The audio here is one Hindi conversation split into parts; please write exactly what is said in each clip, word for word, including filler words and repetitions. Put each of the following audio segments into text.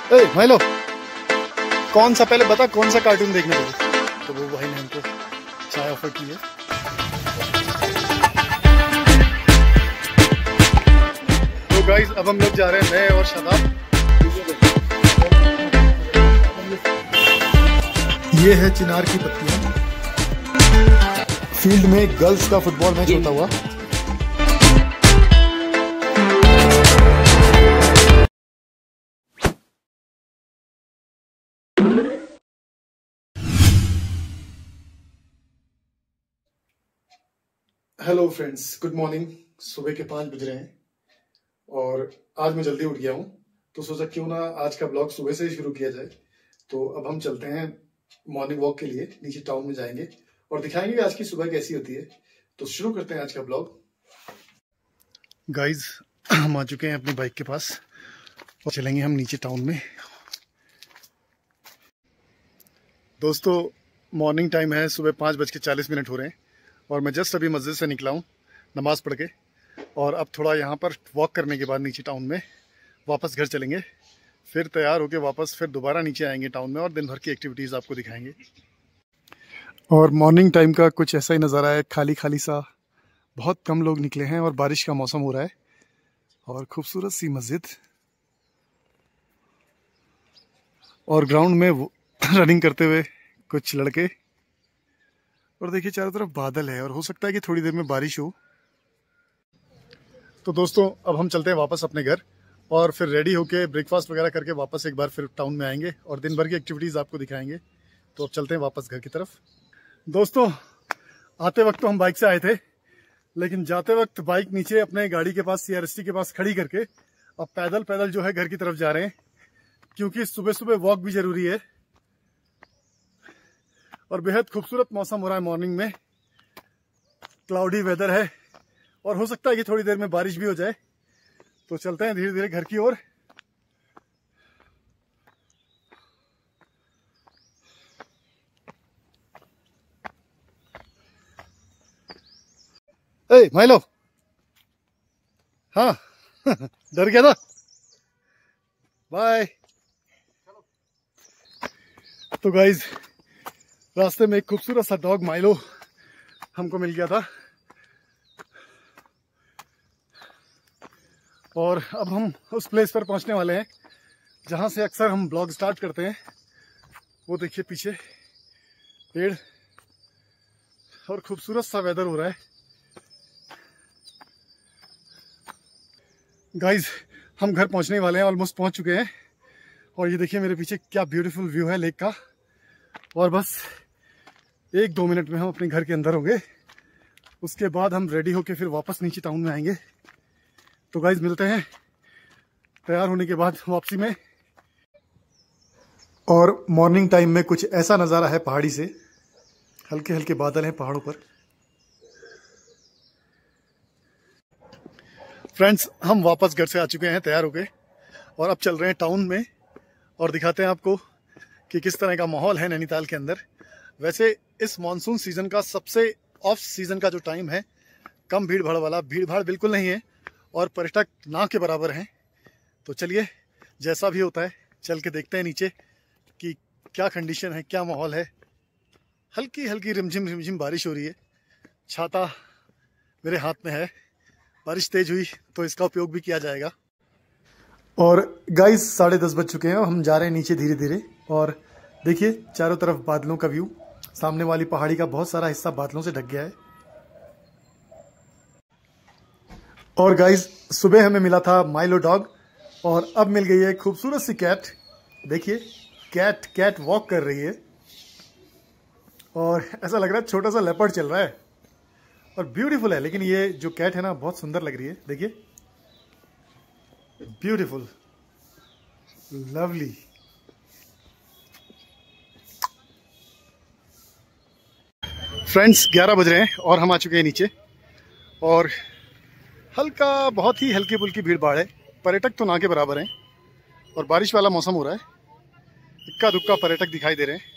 ए माइलो, कौन सा पहले बता कौन सा कार्टून देखने लगे? तो वो भाई ने हमको चाय ऑफर की है। तो गाइस अब हम लोग जा रहे हैं, मैं और शादाब। ये है चिनार की पत्तियां। फील्ड में गर्ल्स का फुटबॉल मैच होता हुआ। Hello friends, good morning. सुबह के पाँच बज रहे हैं और आज मैं जल्दी उठ गया हूँ, तो सोचा क्यों ना आज का ब्लॉग सुबह से ही शुरू किया जाए। तो अब हम चलते हैं मॉर्निंग वॉक के लिए, नीचे टाउन में जाएंगे और दिखाएंगे आज की सुबह कैसी होती है। तो शुरू करते हैं आज का ब्लॉग। गाइज हम आ चुके हैं अपनी बाइक के पास और चलेंगे हम नीचे टाउन में। दोस्तों मॉर्निंग टाइम है, सुबह पाँच बज के चालीस मिनट हो रहे हैं और मैं जस्ट अभी मस्जिद से निकला हूँ नमाज़ पढ़ के, और अब थोड़ा यहाँ पर वॉक करने के बाद नीचे टाउन में वापस घर चलेंगे, फिर तैयार होके वापस फिर दोबारा नीचे आएंगे टाउन में और दिन भर की एक्टिविटीज़ आपको दिखाएंगे। और मॉर्निंग टाइम का कुछ ऐसा ही नज़ारा है, खाली खाली सा, बहुत कम लोग निकले हैं और बारिश का मौसम हो रहा है और खूबसूरत सी मस्जिद और ग्राउंड में रनिंग करते हुए कुछ लड़के, और देखिए चारों तरफ बादल है और हो सकता है कि थोड़ी देर में बारिश हो। तो दोस्तों अब हम चलते हैं वापस अपने घर और फिर रेडी होके ब्रेकफास्ट वगैरह करके वापस एक बार फिर टाउन में आएंगे और दिन भर की एक्टिविटीज़ आपको दिखाएंगे। तो अब चलते हैं वापस घर की तरफ। दोस्तों आते वक्त तो हम बाइक से आए थे, लेकिन जाते वक्त बाइक नीचे अपने गाड़ी के पास सी आर एस टी के पास खड़ी करके अब पैदल पैदल जो है घर की तरफ जा रहे हैं, क्योंकि सुबह सुबह वॉक भी ज़रूरी है और बेहद खूबसूरत मौसम हो रहा है। मॉर्निंग में क्लाउडी वेदर है और हो सकता है कि थोड़ी देर में बारिश भी हो जाए। तो चलते हैं धीरे धीरे घर की ओर। ए माइलो, हाँ डर गया था, बाय। तो गाइज रास्ते में एक खूबसूरत सा डॉग माइलो हमको मिल गया था और अब हम उस प्लेस पर पहुंचने वाले हैं जहां से अक्सर हम ब्लॉग स्टार्ट करते हैं। वो देखिए पीछे पेड़ और खूबसूरत सा वेदर हो रहा है। गाइज हम घर पहुंचने वाले हैं, ऑलमोस्ट पहुंच चुके हैं और ये देखिए मेरे पीछे क्या ब्यूटीफुल व्यू है लेक का। और बस एक दो मिनट में हम अपने घर के अंदर होंगे, उसके बाद हम रेडी होके फिर वापस नीचे टाउन में आएंगे। तो गाइज मिलते हैं तैयार होने के बाद वापसी में। और मॉर्निंग टाइम में कुछ ऐसा नज़ारा है पहाड़ी से, हल्के हल्के बादल हैं पहाड़ों पर। फ्रेंड्स हम वापस घर से आ चुके हैं तैयार होके और अब चल रहे हैं टाउन में और दिखाते हैं आपको कि किस तरह का माहौल है नैनीताल के अंदर। वैसे इस मॉनसून सीज़न का सबसे ऑफ सीज़न का जो टाइम है, कम भीड़ भाड़ वाला, भीड़ भाड़ बिल्कुल नहीं है और पर्यटक ना के बराबर हैं। तो चलिए जैसा भी होता है चल के देखते हैं नीचे कि क्या कंडीशन है, क्या माहौल है। हल्की हल्की रिमझिम रिमझिम बारिश हो रही है, छाता मेरे हाथ में है, बारिश तेज हुई तो इसका उपयोग भी किया जाएगा। और गाइस साढ़े दस बज चुके हैं और हम जा रहे हैं नीचे धीरे धीरे। और देखिए चारों तरफ बादलों का व्यू, सामने वाली पहाड़ी का बहुत सारा हिस्सा बादलों से ढक गया है। और गाइज सुबह हमें मिला था माइलो डॉग और अब मिल गई है खूबसूरत सी कैट। देखिए कैट कैट वॉक कर रही है और ऐसा लग रहा है छोटा सा लेपर्ड चल रहा है और ब्यूटीफुल है। लेकिन ये जो कैट है ना बहुत सुंदर लग रही है, देखिए ब्यूटीफुल, लवली। फ्रेंड्स ग्यारह बज रहे हैं और हम आ चुके हैं नीचे और हल्का बहुत ही हल्की फुल्की भीड़ भाड़ है, पर्यटक तो ना के बराबर हैं और बारिश वाला मौसम हो रहा है, इक्का दुक्का पर्यटक दिखाई दे रहे हैं।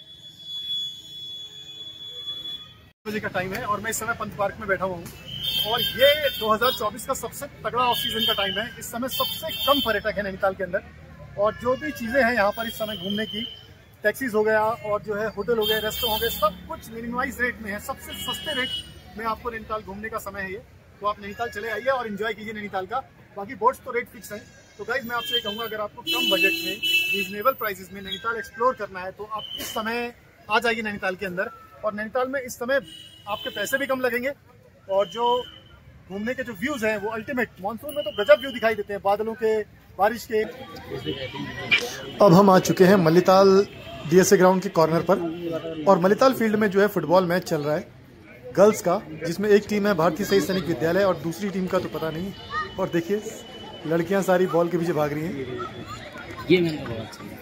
बजे का टाइम है और मैं इस समय पंत पार्क में बैठा हुआ हूँ और ये दो हज़ार चौबीस का सबसे तगड़ा ऑफ सीजन का टाइम है। इस समय सबसे कम पर्यटक है नैनीताल के अंदर और जो भी चीज़ें हैं यहाँ पर इस समय घूमने की, टैक्सीज हो गया और जो है होटल हो गए, रेस्टोरेंट हो गए, सब कुछ मिनिमाइज रेट में है। सबसे सस्ते रेट में आपको नैनीताल घूमने का समय है ये। तो आप नैनीताल चले आइए और एंजॉय कीजिए नैनीताल का। बाकी बोट्स तो रेट फिक्स है। तो गाइज मैं आपसे ये कहूँगा, अगर आपको कम बजट में रीजनेबल प्राइसेस में नैनीताल एक्सप्लोर करना है तो आप इस समय आ जाइए नैनीताल के अंदर। और नैनीताल में इस समय आपके पैसे भी कम लगेंगे और जो घूमने के जो व्यूज़ हैं वो अल्टीमेट, मानसून में तो गजब व्यू दिखाई देते हैं, बादलों के, बारिश के। अब हम आ चुके हैं मल्लीताल डीएसए ग्राउंड के कॉर्नर पर और मल्लीताल फील्ड में जो है फुटबॉल मैच चल रहा है गर्ल्स का, जिसमें एक टीम है भारतीय सैनिक सैनिक विद्यालय और दूसरी टीम का तो पता नहीं। और देखिए लड़कियां सारी बॉल के पीछे भाग रही हैं। ये मैंने बहुत अच्छा लगा।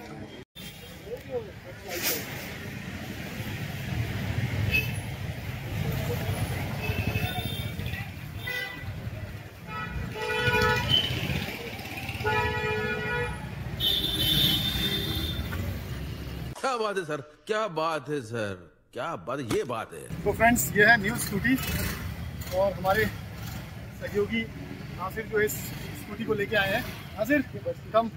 क्या बात है सर, क्या बात है सर, क्या बात है, ये बात है। तो फ्रेंड्स ये है न्यू स्कूटी और हमारे सहयोगी नासिर जो इस स्कूटी को लेके आए हैं। नासिर कम,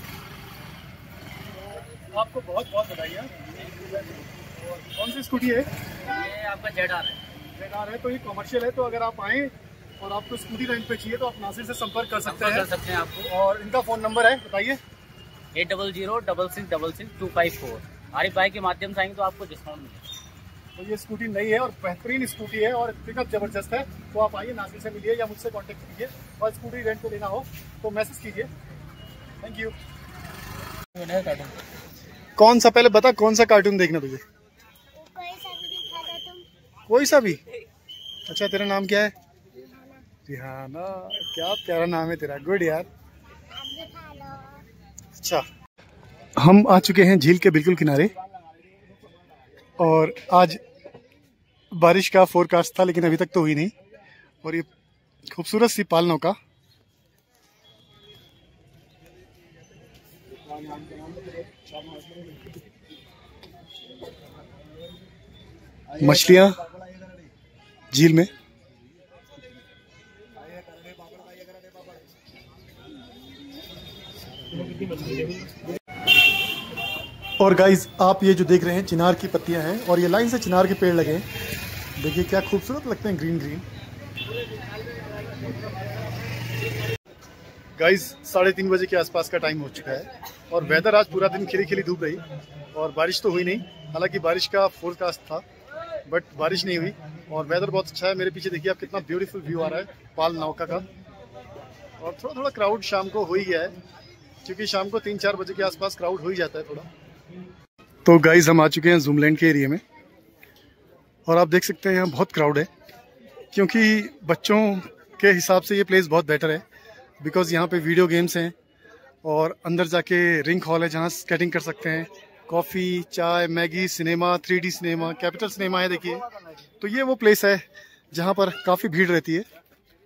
आपको बहुत बहुत बधाई है। और कौन सी स्कूटी है? ये आपका जेड आर है। जेड आर है, तो ये कमर्शियल है। तो अगर आप आएँ और आपको स्कूटी रेंट पे चाहिए तो आप नासिर से संपर्क कर सकते हैं। कर सकते हैं आपको। और इनका फ़ोन नंबर है, बताइए। Eight double zero double six double six two five four. Arif भाई के माध्यम से आएंगे तो आपको डिस्काउंट मिलेगा। तो ये स्कूटी नई है और बेहतरीन स्कूटी है और पिकअप जबरदस्त है। तो आप आइए, नासिर से मिलिए या मुझसे कांटेक्ट कीजिए और स्कूटी रेंट पे लेना हो तो मैसेज कीजिए। Thank you. कौन सा, पहले बता कौन सा कार्टून देखना तुझे? कोई सा भी दिखा दो तुम। कोई सा भी? अच्छा तेरा नाम क्या है? रिहाना। क्या प्यारा नाम है तेरा, गुड यार। आप दिखा लो। अच्छा, हम आ चुके हैं झील के बिल्कुल किनारे और आज बारिश का फोरकास्ट था लेकिन अभी तक तो हुई नहीं। और ये खूबसूरत सी पाल नौका, मछलियां झील में। और गाइज आप ये जो देख रहे हैं चिनार की पत्तियां हैं और ये लाइन से चिनार के पेड़ लगे हैं। देखिए क्या खूबसूरत लगते हैं, ग्रीन ग्रीन। गाइज साढ़े तीन बजे के आसपास का टाइम हो चुका है और वेदर आज पूरा दिन खिली खिली धूप रही और बारिश तो हुई नहीं। हालांकि बारिश का फोरकास्ट था बट बारिश नहीं हुई और वेदर बहुत अच्छा है। मेरे पीछे देखिए आप कितना ब्यूटीफुल व्यू आ रहा है पाल नौका का। और थोड़ा थोड़ा क्राउड शाम को हो ही गया है क्योंकि शाम को तीन चार बजे के आसपास क्राउड हो ही जाता है थोड़ा। तो गाइज हम आ चुके हैं जूमलैंड के एरिया में और आप देख सकते हैं यहाँ बहुत क्राउड है क्योंकि बच्चों के हिसाब से ये प्लेस बहुत बेटर है बिकॉज यहाँ पे वीडियो गेम्स हैं और अंदर जाके रिंग हॉल है जहाँ स्केटिंग कर सकते हैं। कॉफ़ी, चाय, Maggi, cinema, three D cinema, capital cinema है देखिए। तो ये वो प्लेस है जहाँ पर काफ़ी भीड़ रहती है।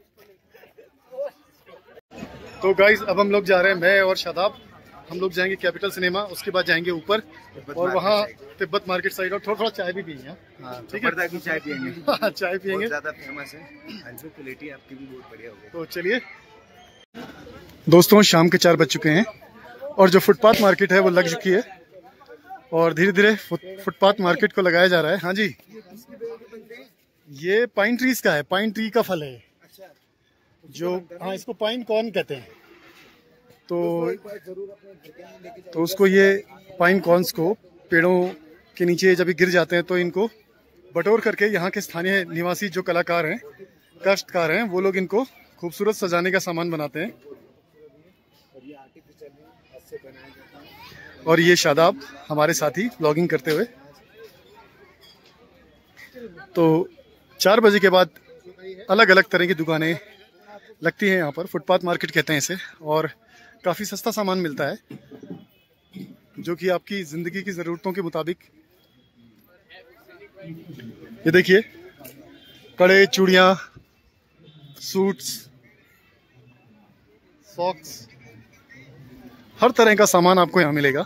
तो गाइज अब हम लोग जा रहे हैं, मैं और शादाब। हम लोग जाएंगे कैपिटल सिनेमा, उसके बाद जाएंगे ऊपर और वहाँ तिब्बत मार्केट साइड और थोड़ा थोड़ा चाय भी पिएंगे। ठीक है, की चाय पियेंगे। हाँ चाय पियेंगे, ज्यादा फेमस है। अल्फा क्वालिटी आपकी भी बहुत बढ़िया होगी। तो चलिए दोस्तों, शाम के चार बज चुके हैं और जो फुटपाथ मार्केट है वो लग चुकी है और धीरे धीरे फुटपाथ मार्केट को लगाया जा रहा है। हाँ जी, ये पाइन ट्रीज का है, पाइन ट्री का फल है जो, हाँ इसको पाइन कॉर्न कहते हैं। तो तो उसको ये पाइन कॉर्न्स को पेड़ों के नीचे जब गिर जाते हैं तो इनको बटोर करके यहाँ के स्थानीय निवासी जो कलाकार हैं, काश्तकार हैं, वो लोग इनको खूबसूरत सजाने का सामान बनाते हैं। और ये शादाब हमारे साथी ब्लॉगिंग करते हुए। तो चार बजे के बाद अलग अलग तरह की दुकानें लगती हैं यहाँ पर, फुटपाथ मार्केट कहते हैं इसे, और काफ़ी सस्ता सामान मिलता है जो कि आपकी ज़िंदगी की ज़रूरतों के मुताबिक। ये देखिए कड़े, चूड़ियाँ, सूट्स, सॉक्स, हर तरह का सामान आपको यहाँ मिलेगा।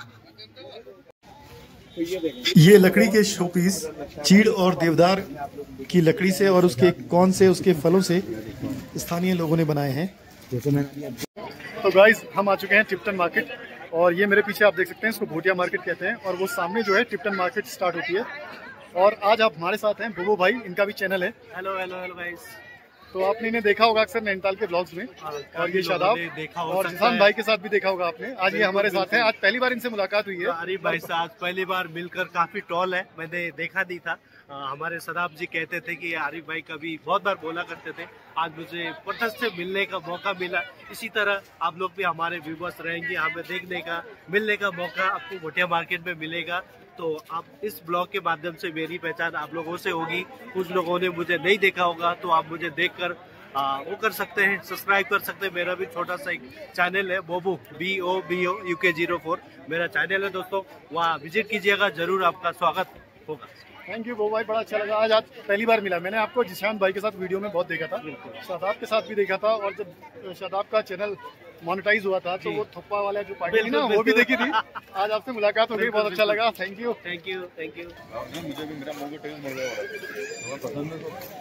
ये लकड़ी के शोपीस चीड़ और देवदार की लकड़ी से और उसके कौन से उसके फलों से स्थानीय लोगों ने बनाए हैं। तो गाइस हम आ चुके हैं टिप्टन मार्केट और ये मेरे पीछे आप देख सकते हैं, इसको भोटिया मार्केट कहते हैं, और वो सामने जो है टिप्टन मार्केट स्टार्ट होती है। और आज आप हमारे साथ हैं बुबू भाई, इनका भी चैनल है। Hello hello hello guys. तो आपने इन्हें देखा होगा अक्सर नैनीताल के ब्लॉग्स में, और ये शादाब और जिसान भाई के साथ भी देखा होगा आपने। आज ये हमारे साथ हैं, आज पहली बार इनसे मुलाकात हुई है। आरिफ भाई से आज पहली बार मिलकर काफी टॉल है, मैंने देखा नहीं था। आ, हमारे शादाब जी कहते थे कि आरिफ भाई कभी बहुत बार बोला करते थे, आज मुझे प्रत्यक्ष से मिलने का मौका मिला। इसी तरह आप लोग भी हमारे व्यूवर्स रहेंगे, हमें देखने का मिलने का मौका आपको भोटिया मार्केट में मिलेगा। तो आप इस ब्लॉग के माध्यम से मेरी पहचान आप लोगों से होगी। कुछ लोगों ने मुझे नहीं देखा होगा, तो आप मुझे देखकर आ, वो कर सकते हैं, सब्सक्राइब कर सकते हैं। मेरा भी छोटा सा एक चैनल है, बोबू B O B O U K zero four मेरा चैनल है दोस्तों, वहाँ विजिट कीजिएगा, जरूर आपका स्वागत होगा। थैंक यू वो भाई, बड़ा अच्छा लगा। आज आज पहली बार मिला। मैंने आपको जिशान भाई के साथ वीडियो में बहुत देखा था, शादाब के साथ भी देखा था, और जब शादाब का चैनल मोनेटाइज हुआ था तो वो थप्पा वाला जो पार्टी थी ना, वो भी देखी थी। आज आपसे मुलाकात हो गई, बहुत अच्छा लगा। Thank you thank you thank you. मुझे भी मेरा मुंह टेस्ट मिल गया, पसंद है।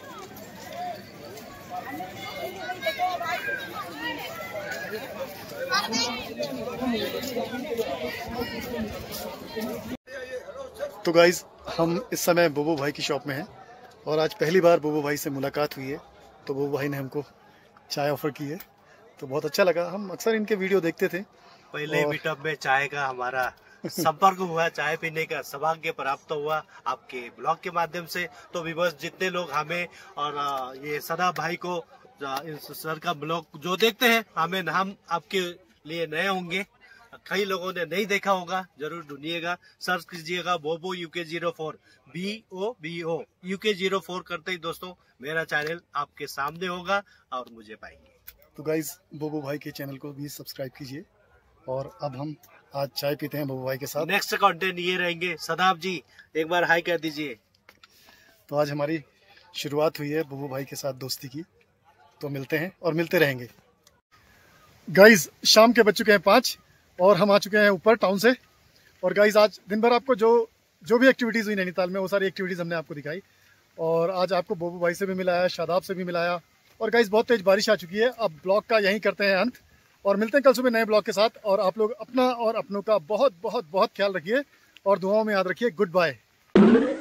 तो गाइज, हम इस समय बुबू भाई की शॉप में हैं, और आज पहली बार बुबू भाई से मुलाकात हुई है। तो बुबू भाई ने हमको चाय ऑफर की है, तो बहुत अच्छा लगा। हम अक्सर इनके वीडियो देखते थे। पहले और... मीटअप में चाय का हमारा संपर्क हुआ, चाय पीने का सौभाग्य प्राप्त हुआ आपके ब्लॉग के माध्यम से। तो भी बस जितने लोग हमें और ये सदा भाई को सर का ब्लॉग जो देखते हैं, हमें हम आपके लिए नए होंगे, कई लोगों ने नहीं देखा होगा, जरूर ढूंढिएगा, सर्च कीजिएगा बोबो UK zero four B O B O UK zero four करते ही दोस्तों मेरा चैनल आपके सामने होगा और मुझे पाएंगे। तो गाइज, बोबो भाई के चैनल को भी सब्सक्राइब कीजिए। और अब हम आज चाय पीते हैं बोबो भाई के साथ। नेक्स्ट कंटेंट ये रहेंगे। सदाब जी एक बार हाई कह दीजिए। तो आज हमारी शुरुआत हुई है बोबो भाई के साथ दोस्ती की, तो मिलते हैं और मिलते रहेंगे। गाइज, शाम के बज चुके हैं पाँच, और हम आ चुके हैं ऊपर टाउन से। और गाइज, आज दिन भर आपको जो जो भी एक्टिविटीज़ हुई नैनीताल में, वो सारी एक्टिविटीज़ हमने आपको दिखाई। और आज आपको बोबो भाई से भी मिलाया, शादाब से भी मिलाया। और गाइज, बहुत तेज बारिश आ चुकी है। अब ब्लॉग का यहीं करते हैं अंत, और मिलते हैं कल सुबह नए ब्लॉग के साथ। और आप लोग अपना और अपनों का बहुत बहुत बहुत ख्याल रखिए, और दुआओं में याद रखिए। Good bye.